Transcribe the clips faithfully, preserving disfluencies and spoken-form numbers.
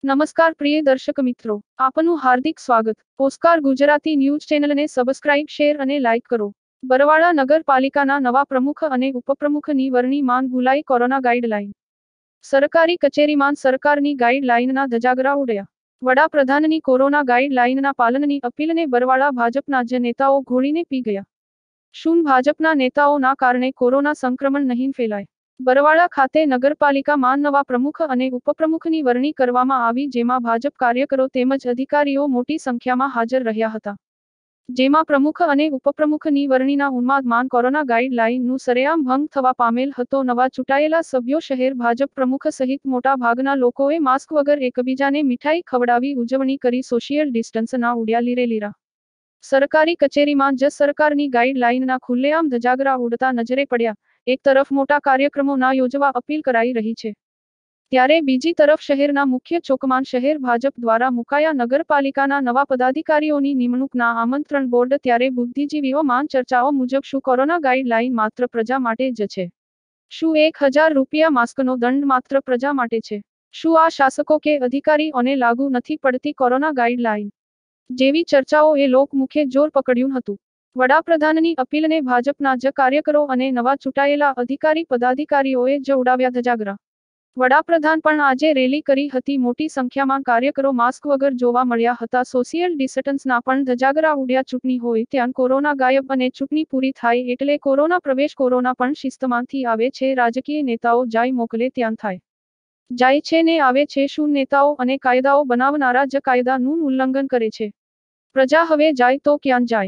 નમસ્કાર પ્રિય દર્શક મિત્રો, આપનું હાર્દિક સ્વાગત. પોસ્ટકાર ગુજરાતી ન્યૂઝ ચેનલને સબસ્ક્રાઇબ, શેર અને લાઇક કરો. બરવાળા નગરપાલિકાના નવા પ્રમુખ અને ઉપપ્રમુખની વરણી માંગ ભૂલાઈ. Corona guideline. સરકારી કચેરીમાં સરકારની ગાઈડલાઈનના ધજાગરા ઉડ્યા. વડાપ્રધાનની કોરોના ગાઈડલાઈનના પાલનની અપીલને બરવાળા ભાજપના જ નેતાઓ ઘોળીને પી ગયા. શું ભાજપના નેતાઓના કારણે કોરોના સંક્રમણ નહીં ફેલાય? બરવાળા ખાતે નગરપાલિકામાં નવા પ્રમુખ અને ઉપપ્રમુખની વરણી કરવામાં આવી, જેમાં ભાજપ કાર્યકરો તેમજ અધિકારીઓ મોટી સંખ્યામાં હાજર રહ્યા હતા. જેમાં પ્રમુખ અને ઉપપ્રમુખની વરણીના ઉન્માદમાં કોરોના ગાઈડલાઈનનું સરેઆમ ભંગ થવા પામેલ હતો. નવા ચૂંટાયેલા સભ્યો શહેર ભાજપ પ્રમુખ સહિત મોટા ભાગના લોકોએ માસ્ક વગર એકબીજાને મીઠાઈ ખવડાવી ઉજવણી કરી. સોશિયલ ડિસ્ટન્સના ઉડ્યા લીરે લીરા. સરકારી કચેરીમાં જ સરકારની ગાઈડલાઈનના ખુલ્લેઆમ ધજાગરા ઉડતા નજરે પડ્યા. એક તરફ મોટા કાર્યક્રમો ના યોજવા અપીલ કરાઈ રહી છે, ત્યારે બીજી તરફ શહેરના મુખ્ય ચોકમાં શહેર ભાજપ દ્વારા મુકાયા નગરપાલિકાના નવા પદાધિકારીઓની નિમણૂકના આમંત્રણ બોર્ડ. ત્યારે બુદ્ધિજીવીઓમાં ચર્ચાઓ મુજબ શું કોરોના ગાઈડલાઈન માત્ર પ્રજા માટે જ છે? શું એક હજાર રૂપિયા માસ્કનો દંડ માત્ર પ્રજા માટે છે? શું આ શાસકો કે અધિકારીઓને લાગુ નથી પડતી કોરોના ગાઈડલાઈન? જેવી ચર્ચાઓએ લોકમુખે જોર પકડ્યું હતું. વડાપ્રધાનની અપીલને ભાજપના જ કાર્યકરો અને નવા ચૂંટાયેલા અધિકારી પદાધિકારીઓએ જ ઉડાવ્યા ધજાગરા. વડાપ્રધાન પણ આજે રેલી કરી હતી. મોટી સંખ્યામાં કાર્યકરો માસ્ક વગર જોવા મળ્યા હતા. સોશિયલ ડિસ્ટન્સના પણ ધજાગરા ઉડ્યા. ચૂંટણી હોય ત્યાં કોરોના ગાયબ અને ચૂંટણી પૂરી થાય એટલે કોરોના પ્રવેશ. કોરોના પણ શિસ્તમાંથી આવે છે. રાજકીય નેતાઓ જાય મોકલે ત્યાં થાય જાય છે ને આવે છે. શું નેતાઓ અને કાયદાઓ બનાવનારા જ કાયદાનું ઉલ્લંઘન કરે છે? પ્રજા હવે જાય તો ક્યાં જાય?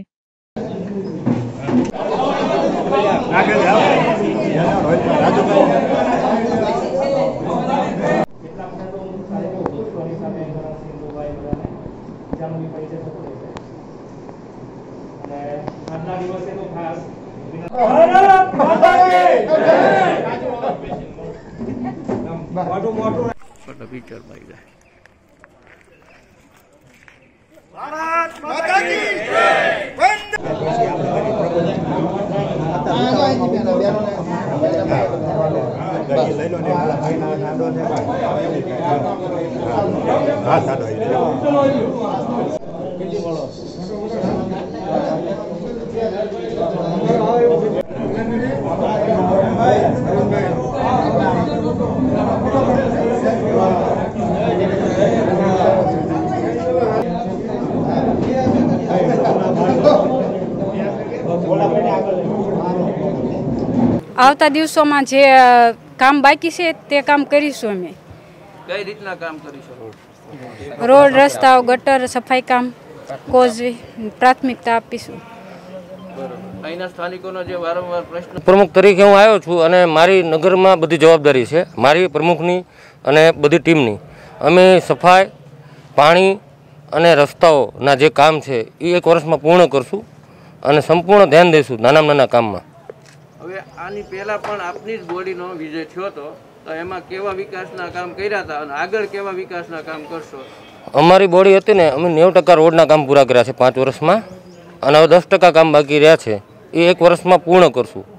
આવતા દિવસોમાં જે કામ બાકી છે તે કામ કરીશું. અમે કઈ રીતના કામ કરીશું? રોડ, રસ્તાઓ, ગટર, સફાઈ કામ, કોઝવે પ્રાથમિકતા આપીશું. અહીંના સ્થાનિકોનો જે વારંવાર પ્રશ્ન. પ્રમુખ તરીકે હું આવ્યો છું અને મારી નગરમાં બધી જવાબદારી છે મારી પ્રમુખની અને બધી ટીમની. અમે સફાઈ, પાણી અને રસ્તાઓના જે કામ છે એ એક વર્ષમાં પૂર્ણ કરશું અને સંપૂર્ણ ધ્યાન દઈશું નાના નાના કામમાં. હવે આની પહેલા પણ આપની જ બોડીનો વિજય થયો હતો, તો એમાં કેવા વિકાસના કામ કર્યા હતા અને આગળ કેવા વિકાસના કામ કરશો? અમારી બોડી હતી ને, અમે નેવું ટકા રોડના કામ પૂરા કર્યા છે પાંચ વર્ષમાં અને હવે દસ ટકા કામ બાકી રહ્યા છે, એ એક વર્ષમાં પૂર્ણ કરશું.